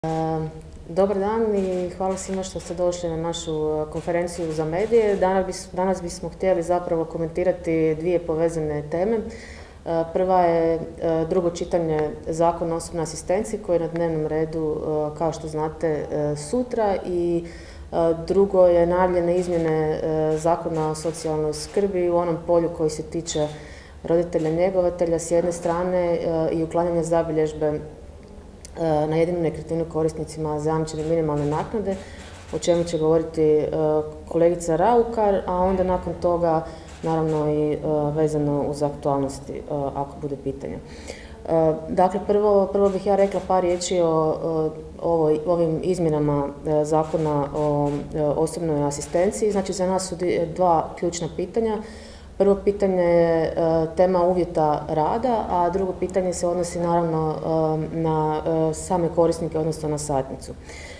Dobar dan i hvala svima što ste došli na našu konferenciju za medije. Danas bismo htjeli zapravo komentirati dvije povezane teme. Prva je drugo čitanje Zakona o osobnoj asistenciji koji je na dnevnom redu, kao što znate, sutra, i drugo je najavljene izmjene Zakona o socijalnoj skrbi u onom polju koji se tiče roditelja njegovatelja s jedne strane i uklanjanja zabilježbe na jedinu nekretninu korisnicima zajamčene minimalne naknade, o čemu će govoriti kolegica Raukar, a onda nakon toga naravno i vezano uz aktualnosti ako bude pitanja. Dakle, prvo bih ja rekla par riječi o ovim izmjenama Zakona o osobnoj asistenciji. Znači, za nas su dva ključna pitanja. Prvo pitanje je tema uvjeta rada, a drugo pitanje se odnosi naravno na same korisnike, odnosno na satnicu.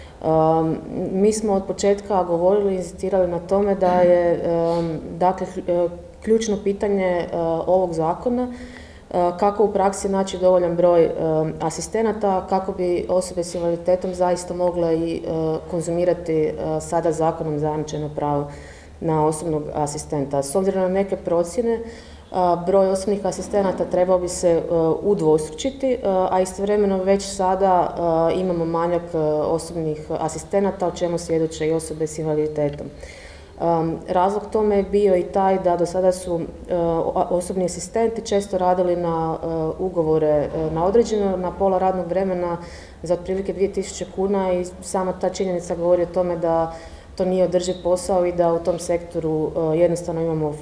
Mi smo od početka govorili i inzistirali na tome da je dakle, ključno pitanje ovog zakona kako u praksi naći dovoljan broj asistenata, kako bi osobe s invaliditetom zaista mogle i konzumirati sada zakonom zajamčeno pravo na osobnog asistenta. S obzirom na neke procjene, broj osobnih asistenata trebao bi se udvostručiti, a istovremeno već sada imamo manjak osobnih asistenata, o čemu svjedoče i osobe s invaliditetom. Razlog tome je bio i taj da do sada su osobni asistenti često radili na ugovore na određeno, na pola radnog vremena za otprilike 2000 kuna i sama ta činjenica govori o tome da to nije održiv posao i da u tom sektoru jednostavno imamo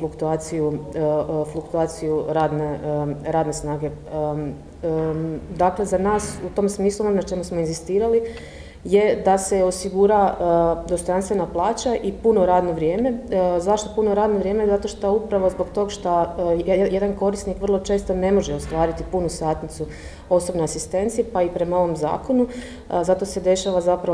fluktuaciju radne snage. Dakle, za nas u tom smislu, na čemu smo inzistirali, je da se osigura dostojanstvena plaća i puno radno vrijeme. Zašto puno radno vrijeme? Zato što upravo zbog toga što jedan korisnik vrlo često ne može ostvariti punu satnicu osobne asistencije, pa i prema ovom zakonu. Zato se dešava zapravo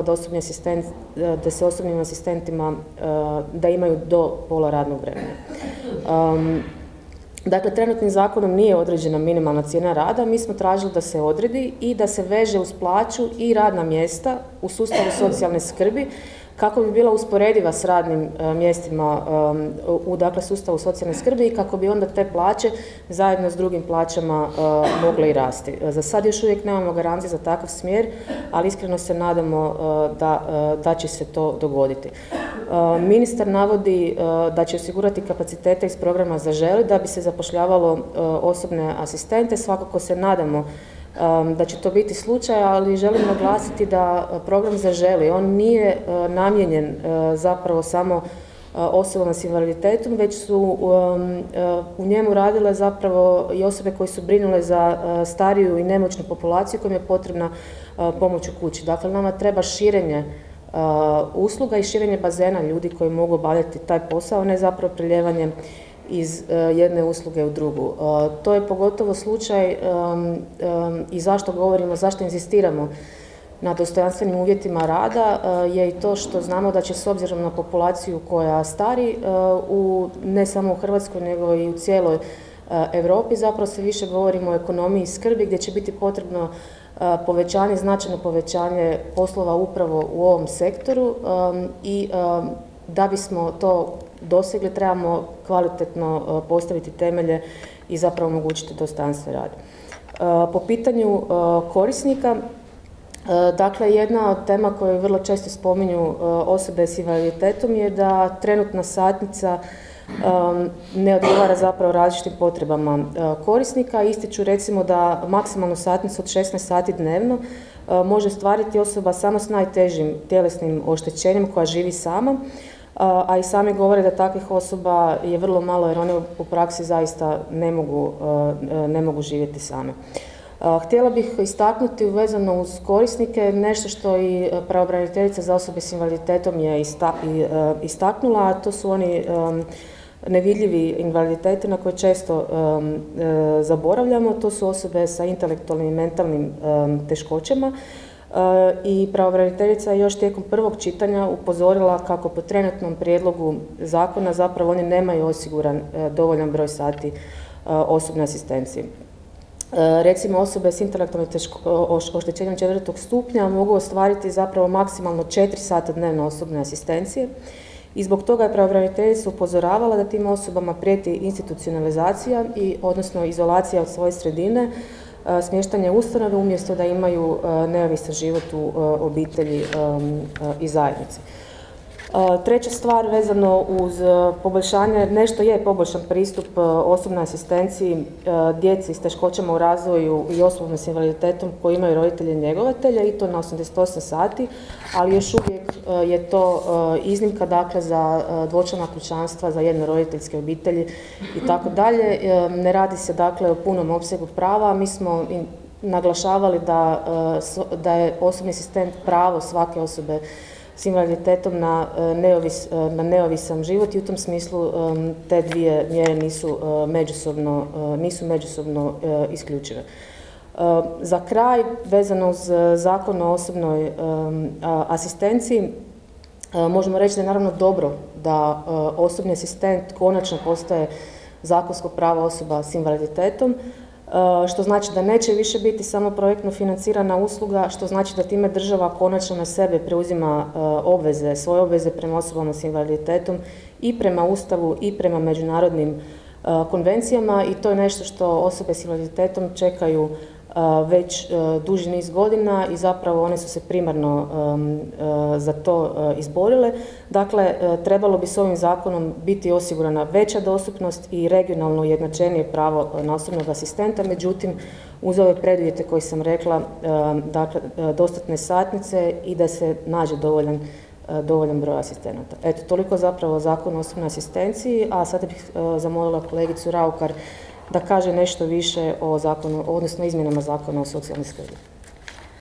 da se osobnim asistentima da imaju do pola radnog vremena. Dakle, trenutnim zakonom nije određena minimalna cijena rada, mi smo tražili da se odredi i da se veže uz plaću i radna mjesta u sustavu socijalne skrbi, kako bi bila usporediva s radnim mjestima u sustavu socijalne skrbi i kako bi onda te plaće zajedno s drugim plaćama mogle i rasti. Za sad još uvijek nemamo garancije za takav smjer, ali iskreno se nadamo da će se to dogoditi. Ministar navodi da će osigurati kapacitete iz programa Zaželi da bi se zapošljavalo osobne asistente. Svakako se nadamo da će to biti slučaj, ali želim naglasiti da program Zaželi, on nije namijenjen zapravo samo osobama s invaliditetom, već su u njemu radile zapravo i osobe koje su brinule za stariju i nemoćnu populaciju kojim je potrebna pomoć u kući. Dakle, nama treba širenje usluga i širenje bazena ljudi koji mogu obavljati taj posao, ne zapravo prelijevanje iz jedne usluge u drugu. To je pogotovo slučaj i zašto inzistiramo na dostojanstvenim uvjetima rada je i to što znamo da će s obzirom na populaciju koja stari, ne samo u Hrvatskoj nego i u cijeloj Europi, zapravo sve više govorimo o ekonomiji skrbi gdje će biti potrebno značajno povećanje poslova upravo u ovom sektoru i da bismo to dosegli trebamo kvalitetno postaviti temelje i zapravo omogućiti dostojanstven rad. Po pitanju korisnika, dakle, jedna od tema koju vrlo često spominju osobe s invaliditetom je da trenutna satnica ne odgovara zapravo različitim potrebama korisnika. Ističu recimo da maksimalnu satnicu od 16 sati dnevno može ostvariti osoba samo s najtežim tjelesnim oštećenjem koja živi sama, a i sami govore da takvih osoba je vrlo malo jer one u praksi zaista ne mogu živjeti same. Htjela bih istaknuti vezano uz korisnike nešto što i pravobraniteljica za osobe s invaliditetom je istaknula, a to su oni nevidljivi invaliditeti na koje često zaboravljamo. To su osobe sa intelektualnim i mentalnim teškoćama. I pravobraniteljica je još tijekom prvog čitanja upozorila kako po trenutnom prijedlogu zakona zapravo oni nemaju osiguran dovoljan broj sati osobne asistencije. recimo osobe s intelektualnim oštećenjem 4. stupnja mogu ostvariti zapravo maksimalno 4 sata dnevno osobne asistencije i zbog toga je pravobraniteljica upozoravala da tim osobama prijeti institucionalizacija odnosno izolacija od svoje sredine, smještanje u ustanove umjesto da imaju neovisan život u obitelji i zajednici. Treća stvar vezano uz poboljšanje, nešto je poboljšan pristup osobnoj asistenciji djeci s teškoćama u razvoju i osobama s invaliditetom koji imaju roditelje njegovatelja i to na 88 sati, ali još uvijek je to iznimka dakle za dvočlana kućanstva, za jednoroditeljske obitelji i tako dalje. Ne radi se dakle o punom opsegu prava, mi smo naglašavali da je osobni asistent pravo svake osobe s invaliditetom na neovisan život i u tom smislu te dvije mjere nisu međusobno isključive. Za kraj, vezano uz Zakon o osobnoj asistenciji, možemo reći da je naravno dobro da osobni asistent konačno postaje zakonsko pravo osoba s invaliditetom, što znači da neće više biti samo projektno financirana usluga, što znači da time država konačno na sebe preuzima svoje obveze prema osobama s invaliditetom i prema Ustavu i prema međunarodnim konvencijama i to je nešto što osobe s invaliditetom čekaju već duži niz godina i zapravo one su se primarno za to izborile. Dakle, trebalo bi s ovim zakonom biti osigurana veća dostupnost i regionalno ujednačenije pravo na osobnog asistenta, međutim, uz ove preduvjete koje sam rekla, dakle, dostatne satnice i da se nađe dovoljan broj asistenata. Eto, toliko zapravo Zakon o osobnoj asistenciji, a sada bih zamolila kolegicu Raukar da kaže nešto više o zakonu, odnosno izmjenama Zakona o socijalnoj skrbi.